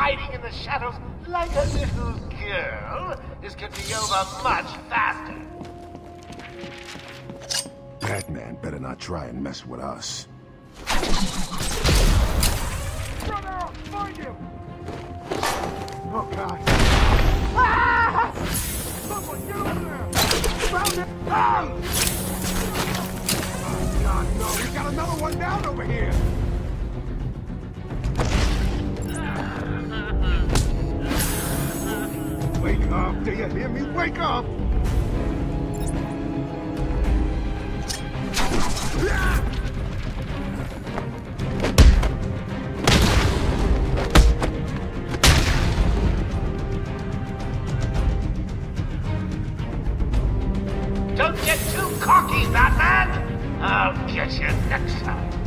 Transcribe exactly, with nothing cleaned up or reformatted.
hiding in the shadows like a little girl, this could be over much faster. Batman better not try and mess with us. Run out! Find him! Oh, God. Ah! Someone get over there! Found him! Ah! Oh, God, no! He's got another one down over here! Wake up! Do you hear me? Wake up! Don't get too cocky, Batman! I'll get you next time.